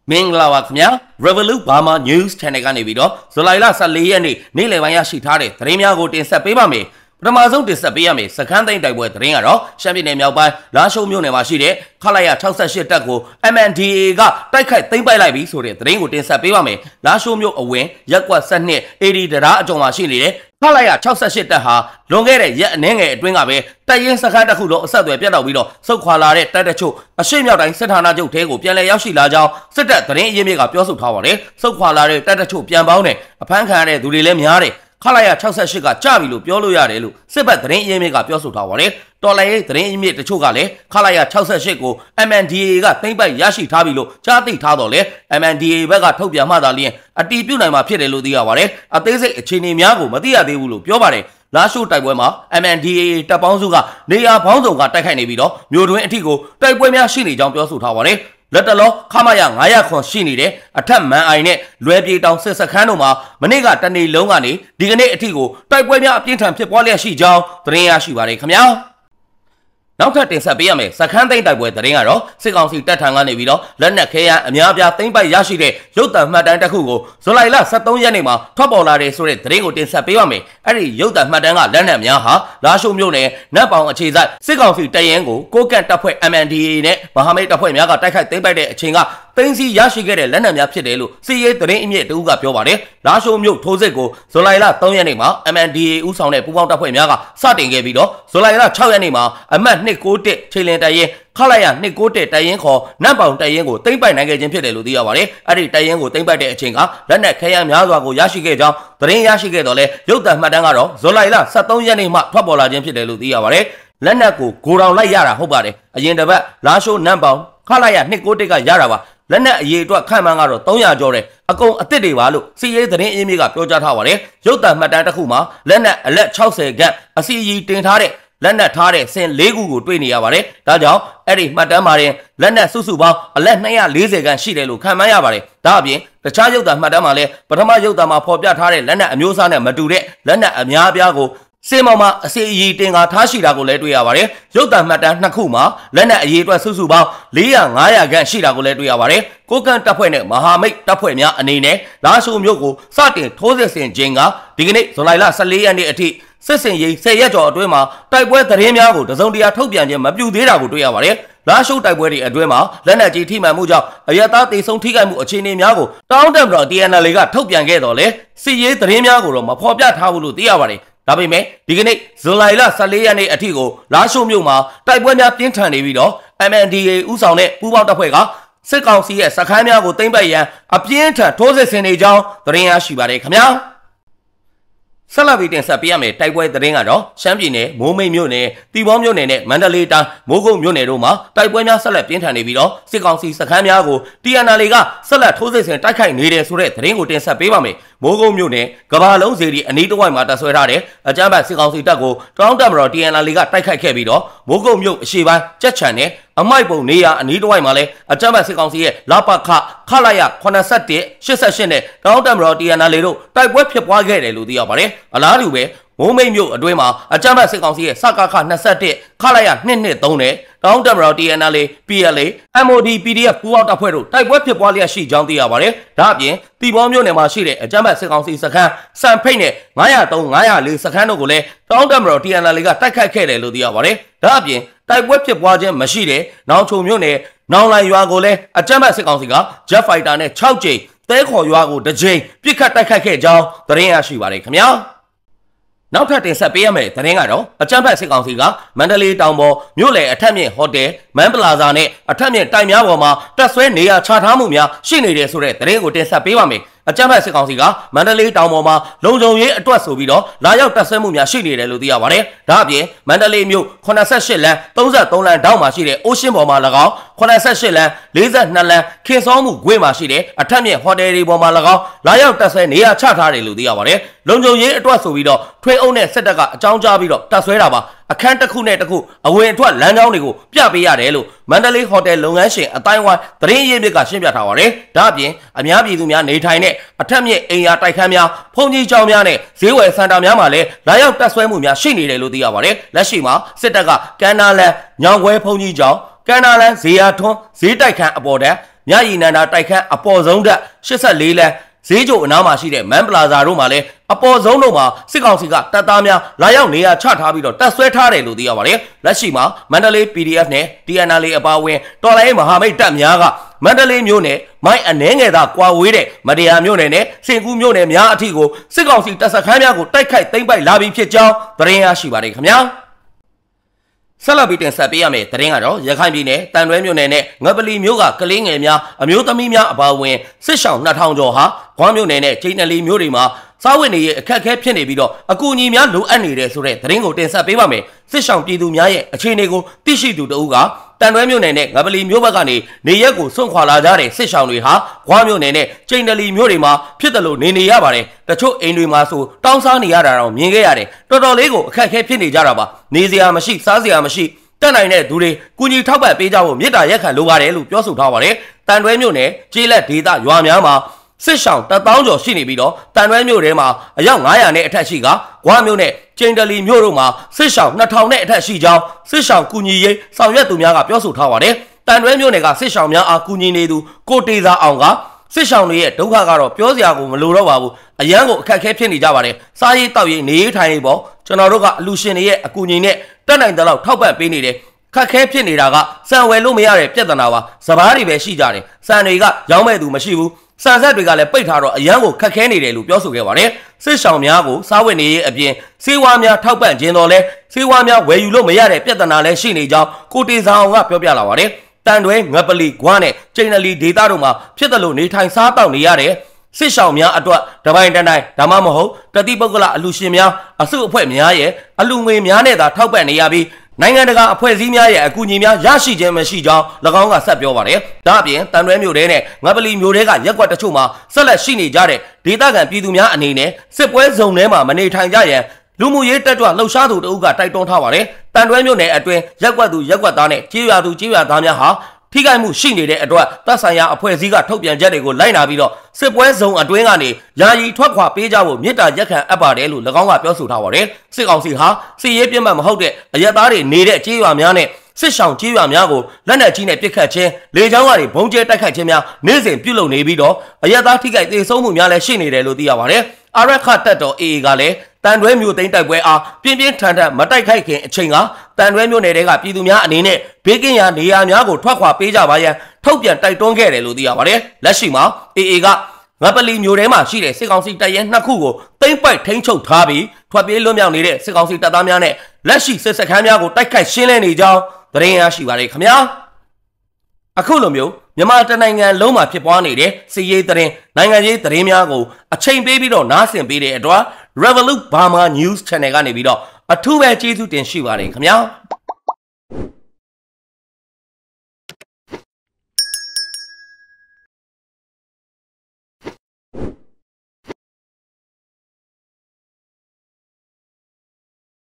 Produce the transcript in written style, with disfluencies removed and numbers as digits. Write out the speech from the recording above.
မင်္ဂလာပါခင်ဗျာ Revolut Burma News Channel ကနေပြီးတော့ဇူလိုင်လ14ရက်နေ့နေ့လယ်ပိုင်းရရှိထားတဲ့သတင်းများကိုတင်ဆက်ပေးပါမယ်ပထမဆုံးတင်ဆက်ပေးရမယ်စခန်းသိမ်းတိုက်ပွဲသတင်းကတော့ရှမ်းပြည်နယ်မြောက်ပိုင်းလာရှိုးမြို့နယ်မှာရှိတဲ့ခလာရ68တပ်ကို MNDAA ကတိုက်ခိုက်သိမ်းပိုက်လိုက်ပြီဆိုတဲ့သတင်းကိုတင်ဆက်ပေးပါမယ်လာရှိုးမြို့အဝင်ရက်ကွက်12 AD တရားအကြုံမှာရှိနေတဲ့ခလာရ68တပ်ဟာလွန်ခဲ့တဲ့ရက်အနည်းငယ်အတွင်းကပဲတပ်ရင်းစခန်းတစ်ခုလုံးအဆက်အသွယ်ပြတ်တောက်ပြီးတော့စုခွာလာတဲ့တပ်တချို့အရှိမြောက်တိုင်းစစ်ဌာနချုပ်ထဲကိုပြန်လည်ရောက်ရှိလာကြောင်းစစ်တပ်သတင်းအရင်းမြစ်ကပြောဆိုထားပါတယ်စုခွာလာတဲ့တပ်တချို့ပြန်ပေါင်းတယ်အဖမ်းခံရတဲ့သူတွေလည်းများတယ်ခလာရ68ကကြပြီလို့ပြောလို့ရတယ်လို့စစ်ဘက်သတင်းအရင်းမြစ်ကပြောဆိုထားပါတယ်တော်လိုင်းရေးသတင်းအရင်းမြစ်တချို့ကလည်းခလာရ68ကို MNDAA ကသိမ်းပိုက်ရရှိထားပြီလို့ကြားသိထားတော့လေ MNDAA ဘက်ကထုတ်ပြန်မှသာလျှင်အတီးပြုတ်နိုင်မှာဖြစ်တယ်လို့သိရပါတယ်အသေးစိတ်အခြေအနေများကိုမသိရသေးဘူးလို့ပြောပါတယ်လာရှိုးတိုက်ပွဲမှာ MNDAA တပ်ပေါင်းစုကနေရာပေါင်းစုံကတိုက်ခိုက်နေပြီးတော့မြို့တွင်းအထိကိုတိုက်ပွဲများရှိနေကြောင်းပြောဆိုထားပါတယ်လက်တလောခမရ900ခွန်ရှိနေတဲ့အထက်မန်အိုင်နဲ့လွယ်ပြေတောင်စစ်စခန်းတို့မှာမနေ့ကတနေ့လုံးကနေဒီကနေ့အထိကိုတိုက်ပွဲများအပြင်းထန်ဖြစ်ပွားလျက်ရှိကြောင်းသတင်းရရှိပါတယ်ခင်ဗျာနောက်ထပ်တင်ဆက်ပေးရမယ်စခန်းသိမ်းတိုက်ပွဲသတင်းကတော့စစ်ကောင်စီတပ်ထံကနေပြီးတော့လက်နက်ခဲယမ်းအများအပြားသိမ်းပိုက်ရရှိတဲ့ရုပ်သံမှတ်တမ်းတစ်ခုကိုဇူလိုင်လ23ရက်နေ့မှာထွက်ပေါ်လာတဲ့ဆိုတဲ့သတင်းကိုတင်ဆက်ပေးပါမယ်အဲ့ဒီရုပ်သံမှတ်တမ်းကလက်နက်များဟာလာရှိုးမြို့နယ်နတ်ပေါင်အခြေစိုက်စစ်ကောင်စီတပ်ရင်းကိုကိုကန့်တပ်ဖွဲ့ MNDAA နဲ့မဟာမိတ်တပ်ဖွဲ့များကတိုက်ခိုက်သိမ်းပိုက်တဲ့အချိန်ကသိမ်းဆည်းရရှိခဲ့တဲ့လက်နက်များဖြစ်တယ်လို့စစ်ရေးသတင်းအမြင့်တဦးကပြောပါတယ်လာရှိုးမြို့ထိုးစစ်ကိုဇူလိုင်လ3ရက်နေ့မှာ MNDAA ဦးဆောင်တဲ့ပူးပေါင်းတပ်ဖွဲ့များကစတင်ခဲ့ပြီးတော့ဇူလိုင်လ6ရက်နေ့မှာအမှတ်291ချိန်လင်တပ်ရင်းခလာရ291တပ်ရင်းခေါ်နတ်ပေါင်တပ်ရင်းကိုသိမ်းပိုက်နိုင်ခဲ့ခြင်းဖြစ်တယ်လို့သိရပါတယ်အဲ့ဒီတပ်ရင်းကိုသိမ်းပိုက်တဲ့အချိန်ကလက်နက်ခဲယမ်းများစွာကိုရရှိခဲ့ကြောင်းသတင်းရရှိခဲ့တော့လဲရုပ်သံမှတ်တမ်းကတော့ဇူလိုင်လ23ရက်နေ့မှထွက်ပေါ်လာခြင်းဖြစ်တယ်လို့သိရပါတယ်လက်နက်ကိုဂိုတောင်လိုက်ရတာဟုတ်ပါတယ်အရင်တစ်ပတ်လာရှိုးနတ်ပေါင်ခလာရ291ကရတာပါလက်နက်အရေးအတွက်ခန့်မှန်းကတော့300ကျော်တယ်အကုန်အစ်စ်တွေပါလို့စီရေးသတင်းအင်းမြစ်ကပြောကြားထားပါတယ်ရုပ်သံမှတ်တမ်းတစ်ခုမှာလက်နက်အလက်60ခန့်အစီအီတင်ထားတဲ့လက်နက်ထားတဲ့ဆင်4ခုကိုတွေ့နေရပါတယ်ဒါကြောင့်အဲ့ဒီမှတ်တမ်းမှာရင်လက်နက်စုစုပေါင်းအလက်240ခန့်ရှိတယ်လို့ခန့်မှန်းရပါတယ်ဒါအပြင်တခြားရုပ်သံမှတ်တမ်းမှာလည်းပထမရုပ်သံမှာဖော်ပြထားတဲ့လက်နက်အမျိုးအစားနဲ့မတူတဲ့လက်နက်အများအပြားကိုစေမောင်မှာအစီအီတင်ကာထားရှိတာကိုလည်းတွေ့ရပါတယ်ရုပ်သံမှတ်တမ်း2ခုမှာလက်နက်အရေးအတွက်စုစုပေါင်း400-500ခန့်ရှိတာကိုလည်းတွေ့ရပါတယ်ကိုကန့်တပ်ဖွဲ့နဲ့မဟာမိတ်တပ်ဖွဲ့များအနေနဲ့လာရှိုးမြို့ကိုစတင်ထိုးစစ်ဆင်ခြင်းကဒီကနေ့ဇူလိုင်လ14ရက်နေ့အထိစစ်စင်ရေး10ရက်ကျော်အတွင်းမှာတိုက်ပွဲသတင်းများကိုတစုံတရာထုတ်ပြန်ခြင်းမပြုသေးတာကိုတွေ့ရပါတယ်လာရှိုးတိုက်ပွဲတွေအတွင်းမှာလက်နက်ကြီးထိမှန်မှုကြောင့်အရသားတေဆုံးထိခိုက်မှုအခြေအနေများကိုတောင်းတမတော် TNL ကထုတ်ပြန်ခဲ့တော့လေစစ်ရေးသတင်းများကိုတော့မဖော်ပြထားဘူးလို့သိရပါတယ်ဒါပေမဲ့ဒီကနေ့ဇူလိုင်လ14ရက်နေ့အထိကိုလာရှိုးမြို့မှာတိုက်ပွဲများပြင်းထန်နေပြီးတော့ MNDAA ဦးဆောင်တဲ့ပူးပေါင်းတပ်ဖွဲ့ကစစ်ကောင်စီရဲ့စခန်းများကိုသိမ်းပိုက်ရန်အပြင်းထန်ထိုးစစ်ဆင်နေကြောင်းသတင်းရရှိပါတယ်ခင်ဗျာဆက်လက်ပြီးတင်ဆက်ပေးရမယ့်တိုက်ပွဲသတင်းကတော့ရှမ်းပြည်နယ်မိုးမိတ်မြို့နယ်တီဘောမြို့နယ်နဲ့မန္တလေးတိုင်းမိုးကုတ်မြို့နယ်တို့မှာတိုက်ပွဲများဆက်လက်ပြင်းထန်နေပြီးတော့စစ်ကောင်စီစခန်းများကို TNL ကဆက်လက်ထိုးစစ်ဆင်တိုက်ခိုက်နေတယ်ဆိုတဲ့သတင်းကိုတင်ဆက်ပေးပါမယ်မိုးကုတ်မြို့နယ်ကဘာလုံးစီရီအနီးတစ်ဝိုက်မှာတပ်ဆွဲထားတဲ့အကြမ်းဖက်စစ်ကောင်စီတပ်ကိုတောင်းတမတော် TNL ကတိုက်ခိုက်ခဲ့ပြီးတော့မိုးကုတ်မြို့အရှေ့ပိုင်းကြက်ချန်နဲ့အမိုက်ပုံနေရအနီးတစ်ဝိုက်မှာလည်းအကြမ်းဖက်စစ်ကောင်စီရဲ့လပခလာရ81 88နဲ့တောင်းတမတော် TNL တို့တိုက်ပွဲဖြစ်ပွားခဲ့တယ်လို့သိရပါတယ်အလားတူပဲမိုးမိတ်မြို့အတွင်းမှာအကြမ်းဖက်စစ်ကောင်စီရဲ့စကခ21ခလာရ223နဲ့တောင်းတမတော် TNL PLA MOD PDF ပူးပေါင်းတပ်ဖွဲ့တို့တိုက်ပွဲဖြစ်ပွားလျက်ရှိကြောင်းသိရပါတယ်ဒါအပြင်တီဘောမြို့နယ်မှာရှိတဲ့အကြမ်းဖက်စစ်ကောင်စီစခန်းစံဖိတ်နဲ့903-904စခန်းတို့ကိုလည်းတောင်းတမတော် TNL ကတိုက်ခိုက်ခဲ့တယ်လို့သိရပါတယ်ဒါအပြင်တိုက်ပွဲဖြစ်ပွားခြင်းမရှိတဲ့နောင်ချုံမြို့နယ်နောင်လိုင်ရွာကိုလည်းအကြမ်းဖက်စစ်ကောင်စီက Jet Fighter နဲ့6ကြိမ်သဲခေါ်ရွာကိုတစ်ကြိမ်ပစ်ခတ်တိုက်ခိုက်ခဲ့ကြောင်းသတင်းရရှိပါတယ်ခင်ဗျာနောက်ထပ်တင်ဆက်ပေးရမယ့်သတင်းကတော့အကြမ်းဖက်စစ်ကောင်စီကမန္တလေးတောင်ပေါ်မြို့လယ်အထက်မြင့်ဟိုတယ်မန်ပလာဇာနဲ့အထက်မြင့်တိုင်များပေါ်မှာတပ်ဆွဲနေရာချထားမှုများရှိနေတယ်ဆိုတဲ့သတင်းကိုတင်ဆက်ပေးပါမယ်အကြမ်းဖက်စစ်ကောင်စီကမန္တလေးတောင်ပေါ်မှာလုံခြုံရေးအတွက်ဆိုပြီးတော့လာရောက်တပ်ဆွဲမှုများရှိနေတယ်လို့သိရပါတယ်ဒါအပြင်မန္တလေးမြို့88လမ်း33လမ်းတောင်မှာရှိတဲ့အိုးရှင်းပေါ်မှာ၎င်း88လမ်း42လမ်းခင်စောမှုဂွေးမှာရှိတဲ့အထက်မြင့်ဟိုတယ်တွေပေါ်မှာ၎င်းလာရောက်တပ်ဆွဲနေရာချထားတယ်လို့သိရပါတယ်လုံခြုံရေးအတွက်ဆိုပြီးတော့ထွေးအုပ်နဲ့စစ်တပ်ကအကြောင်းကြားပြီးတော့တပ်ဆွဲတာပါအခန်းတစ်ခုနဲ့တစ်ခုအဝင်အထွက်လမ်းကြောင်းတွေကိုပြပေးရတယ်လို့မန္တလေးဟိုတယ်လုပ်ငန်းရှင်အတိုင်းဝိုင်းသတင်းရင်းမြစ်ကရှင်းပြထားပါတယ်ဒါအပြင်အများပြည်သူများနေထိုင်တဲ့အထက်မြင့်အိမ်ယာတိုက်ခန်းများဖုန်ကြီးကျောင်းများနဲ့ဈေးဝယ်စင်တာများမှာလည်းလာရောက်တပ်ဆွဲမှုများရှိနေတယ်လို့သိရပါတယ်လက်ရှိမှာစစ်တပ်ကကန္နာလန်ညောင်ခွဲဖုန်ကြီးကျောင်းကန္နာလန်ဈေးယာထွန်းဈေးတိုက်ခန်းအပေါ်တန်းညရီနန္ဒာတိုက်ခန်းအပေါ်ဆုံးတက်84လမ်းဈေးချိုအနားမှာရှိတဲ့မန်ပလာဇာတို့မှာလည်းအပေါ်ဆုံးတို့မှာစစ်ကောင်စီကတပ်သားများလာရောက်နေရာချထားပြီးတော့တပ်ဆွဲထားတယ်လို့သိရပါတယ်လက်ရှိမှာမန္တလေး PDF နဲ့ TNL အပါအဝင်တော်လိုင်းမဟာမိတ်တပ်များကမန္တလေးမြို့နယ်မိုင်းအနှဲငယ်သာကွာဝေးတဲ့မတရားမြို့နယ်နဲ့စင်ကူးမြို့နယ်များအထိကိုစစ်ကောင်စီတပ်စခန်းများကိုတိုက်ခိုက်သိမ်းပိုက်လာပြီးဖြစ်ကြောင်းသတင်းရရှိပါတယ်ခင်ဗျာဆက်လက်ပြီးတင်ဆက်ပေးရမယ့်သတင်းကတော့ရခိုင်ပြည်နယ်တန်တွဲမြို့နယ်နဲ့ငပလီမြို့ကကလေးငယ်များအမျိုးသမီးများအပါအဝင်စစ်ရှောင်း2000ကျော်ဟာဂွမ်းမြို့နယ်နဲ့ကျိန်းနယ်လီမြို့တွေမှာစားဝတ်နေရေးအခက်အခဲဖြစ်နေပြီးတော့အကူအညီများလိုအပ်နေတဲ့ဆိုတဲ့သတင်းကိုတင်ဆက်ပေးပါမယ်စစ်ရှောင်းပြည်သူများရဲ့အခြေအနေကိုသိရှိသူတဦးကတန်တွဲမြို့နယ်နဲ့ငပလီမြို့ဘက်ကနေနေရက်ကိုစွန့်ခွာလာကြတဲ့စစ်ရှောင်းတွေဟာဂွမ်းမြို့နယ်နဲ့ကျိန်းနယ်လီမြို့တွေမှာဖြစ်တယ်လို့နေရပါတယ်တချို့အိမ်တွေမှာဆိုတောင်းစားနေရတာတော့မြင်ခဲ့ရတယ်တော်တော်လေးကိုအခက်အခဲဖြစ်နေကြတာပါနေစရာမရှိစားစရာမရှိတက်နိုင်တဲ့သူတွေကုညီထောက်ပံ့ပေးကြဖို့မြစ်တာရက်ခံလိုပါတယ်လို့ပြောဆိုထားပါတယ်တန်တွဲမြို့နယ်ကျေးလက်ဒေသရွာများမှာစစ်ရှောင်း1000ကျော်ရှိနေပြီးတော့တန်တွဲမြို့ထဲမှာအယောက်900နဲ့အထက်ရှိကဂွားမြို့နဲ့ကျိန်းတယ်လီမြို့တို့မှာစစ်ရှောင်း2000နဲ့အထက်ရှိကြောင်းစစ်ရှောင်းကုညီရေးဆောင်ရွက်သူများကပြောဆိုထားပါတယ်တန်တွဲမြို့နယ်ကစစ်ရှောင်းများအားကုညီနေသူကိုတေသာအောင်ကစစ်ရှောင်းတွေရဲ့ဒုက္ခကတော့ပြောစရာကိုမလိုတော့ပါဘူးအရန်ကိုအခက်အခဲဖြစ်နေကြပါတယ်စားရေးတောက်ရေးနေရေးထိုင်ရေးပေါ့ကျွန်တော်တို့ကအလူရှင်တွေရဲ့အကူအညီနဲ့တက်နိုင်တဲ့လောက်ထောက်ပံ့ပေးနေတယ်ခက်ခဲဖြစ်နေတာကစံဝယ်လို့မရတဲ့ပြဿနာပါစပားတွေပဲရှိကြတယ်စံတွေကရောင်းမဲ့သူမရှိဘူးစံဆက်တွေကလည်းပိတ်ထားတော့အရန်ကိုခက်ခဲနေတယ်လို့ပြောဆိုခဲ့ပါတယ်စစ်ရှောင်းများကိုစားဝတ်နေရေးအပြင်စေဝါများထောက်ပံ့ခြင်းတော်လဲစေဝါများဝယ်ယူလို့မရတဲ့ပြဿနာလည်းရှိနေကြောင်းကိုတေဇာအောင်ကပြောပြလာပါတယ်တန်တွဲငပလီဂွားနဲ့ကျိန်းနယ်လီဒေသတို့မှာဖြစ်တယ်လို့နေထိုင်စားတောက်နေရတယ်စစ်ရှောင်းများအတွက်တပိုင်းတနိုင်ဒါမှမဟုတ်တတိပုဂ္ဂလအလူရှင်များအစုအဖွဲ့များရဲ့အလူငွေများနဲ့သာထောက်ပံ့နေရပြီးနိုင်ငံတကာအဖွဲ့အစည်းများရဲ့အကူအညီများရရှိခြင်းမရှိကြောင်း၎င်းကဆက်ပြောပါတယ်။ဒါအပြင်တန်တွဲမြို့ထဲနဲ့ငပလီမြို့ထဲကရက်ကွက်တချို့မှာဆက်လက်ရှိနေကြတဲ့ဒေသခံပြည်သူများအနေနဲ့စစ်ပွဲဇုံထဲမှာမနေထိုင်ကြရန်လူမှုရေးတက်ကြွလှုပ်ရှားသူတို့ကတိုက်တွန်းထားပါတယ်။တန်တွဲမြို့နယ်အတွင်းရက်ကွက်သူရက်ကွက်သားနဲ့ကြေးရွာသူကြေးရွာသားများဟာထိခိုက်မှုရှိနေတဲ့အတွက်တပ်ဆိုင်ရာအဖွဲ့အစည်းကထုတ်ပြန်ချက်တွေကိုလိုက်နာပြီးတော့စစ်ပွဲဇုံအတွင်းကနေယာယီထွက်ခွာပေးကြဖို့မြစ်တာရက်ခံအပ်ပါတယ်လို့၎င်းကပြောဆိုထားပါတယ်စစ်ကောင်စီဟာစစ်ရေးပြင်းမှတ်မဟုတ်တဲ့အရက်သားတွေနေတဲ့ကြေးရွာများနဲ့စစ်ရှောင်းကြေးရွာများကိုလက်နက်ကြီးနဲ့ပစ်ခတ်ခြင်းလေကြောင်းကနေဘုံကျဲတိုက်ခိုက်ခြင်းများနေ့စဉ်ပြုလုပ်နေပြီးတော့အရက်သားထိခိုက်ဒေဆုံးမှုများလည်းရှိနေတယ်လို့သိရပါတယ်အာရခတပ်တော် AA ကလည်းတန်တွဲမြို့သိမ်းတိုက်ပွဲအားပြင်းပြင်းထန်ထန်မတိုက်ခိုက်ခင်အချိန်ကတန်တွဲမြို့နယ်တွေကပြည်သူများအနေနဲ့ဘေးကင်းရာနေရာများကိုထွက်ခွာပေးကြပါရန်ထုတ်ပြန်တိုက်တွန်းခဲ့တယ်လို့သိရပါတယ်လက်ရှိမှာ AA ကငပလီမြို့ထဲမှာရှိတဲ့စစ်ကောင်စီတပ်ရဲ2ခုကိုသိမ်းပိုက်ထိန်းချုပ်ထားပြီးထွက်ပြေးလွတ်မြောက်နေတဲ့စစ်ကောင်စီတပ်သားများနဲ့လက်ရှိစစ်စခန်းများကိုတိုက်ခိုက်ရှင်းလင်းနေကြောင်းသတင်းရရှိပါတယ်ခင်ဗျာအခုလိုမျိုးမြန်မာတနိုင်ငံလုံးမှာဖြစ်ပွားနေတဲ့စစ်ရေးသတင်းနိုင်ငံရေးသတင်းများကိုအချိန်ပေးပြီးတော့နားဆင်ပေးတဲ့အတွက် Revolut Burma News Channel ကနေပြီးတော့အထူးပဲကျေးဇူးတင်ရှိပါတယ်ခင်ဗျာ